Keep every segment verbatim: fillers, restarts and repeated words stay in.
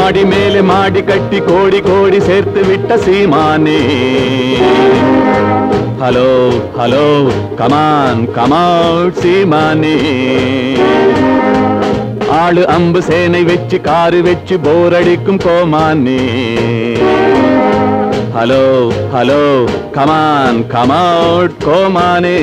மாடி மேலே மாடி கட்டி கோடி கோடி சேர்த்து விட்ட சீமானே. ஹலோ ஹலோ கமான் கமவுட் சீமானே. ஆளு அம்பு சேனை வச்சு காரு வச்சு போரடிக்கும் கோமானே. ஹலோ ஹலோ கமான் கமவுட் கோமானே.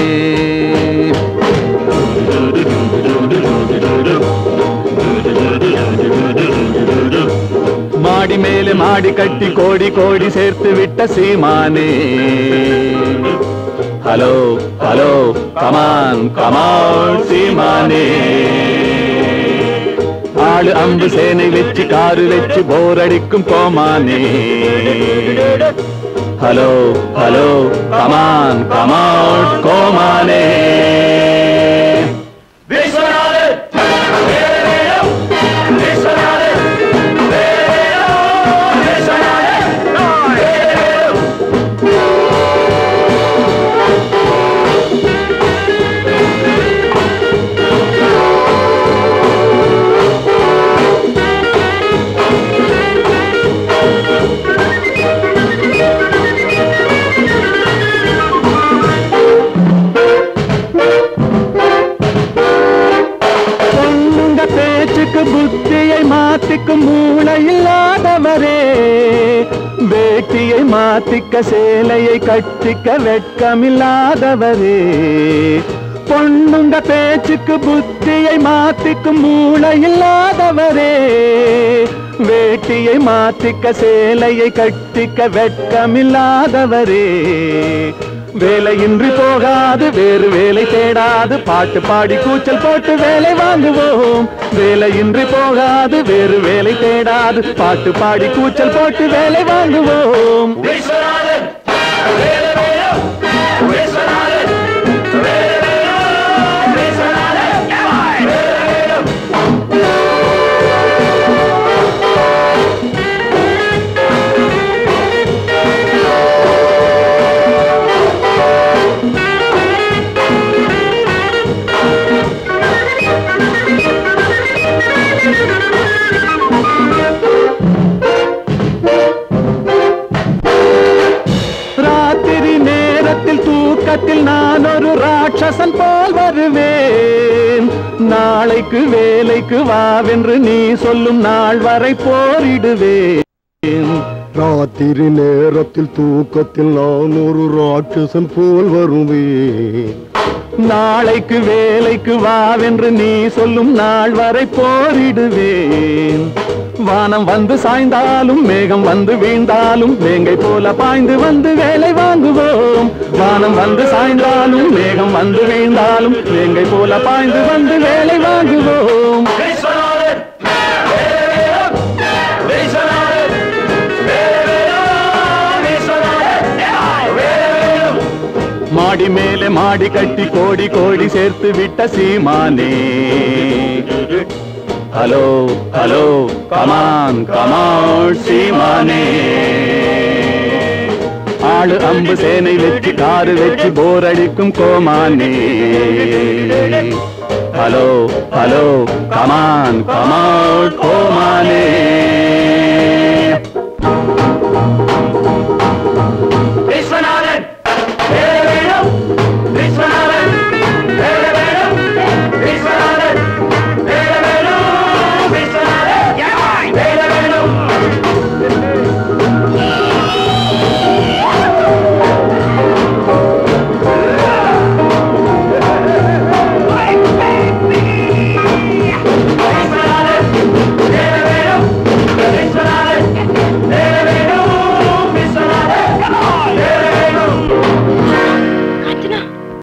மாடி மேலே மாடி கட்டி கோடி கோடி சேர்த்து விட்ட சீமானே. ஹலோ ஹலோ கமான் கமவுட் சீமானே. ஆளு அம்பு சேனை வச்சு காரு வச்சு போரடிக்கும் கோமானே. ஹலோ ஹலோ கமான் கமவுட் கோமானே. புத்தியை மாத்திக்கும் மூளை இல்லாதவரே, வேட்டியை மாத்திக்க சேலையை கட்டிக்க வெட்கமில்லாதவரே. பொண்ணுங்க பேச்சுக்கு புத்தியை மாத்திக்கும் மூளை இல்லாதவரே, வேட்டியை மாத்திக்க சேலையை கட்டிக்க வெட்கமில்லாதவரே. வேலையின்றி போகாது வேறு வேலை தேடாது பாட்டு பாடி கூச்சல் போட்டு வேலை வாங்குவோம். வேலையின்றி போகாது வேறு வேலை தேடாது பாட்டு பாடி கூச்சல் போட்டு வேலை வாங்குவோம். தூக்கத்தில் நான் ஒரு ராட்சசன் போல் வருவேன். நாளைக்கு வேலைக்கு வாவென்று நீ சொல்லும் நாள் வரை போரிடுவேன். ராத்திரி நேரத்தில் தூக்கத்தில் நான் ஒரு ராட்சசன் போல் வருவேன். நாளைக்கு வேலைக்கு வாவென்று நீ சொல்லும் நாள் வரை போரிடுவேன். வானம் வந்து சாய்ந்தாலும் மேகம் வந்து வீழ்ந்தாலும் வேங்கை போல பாய்ந்து வந்து வேலை வாங்குவோம். வானம் வந்து சாய்ந்தாலும் மேகம் வந்து வீழ்ந்தாலும் வேங்கை போல பாய்ந்து வந்து வேலை வாங்குவோம். மாடி மேலே மாடி கட்டி கோடி கோடி சேர்த்து விட்ட சீமானே. ஹலோ ஹலோ கமான் கமவுட் சீமானே. ஆளு அம்பு சேனை வச்சு காரு வச்சு போரடிக்கும் கோமானே. Hello hello come on கமவுட்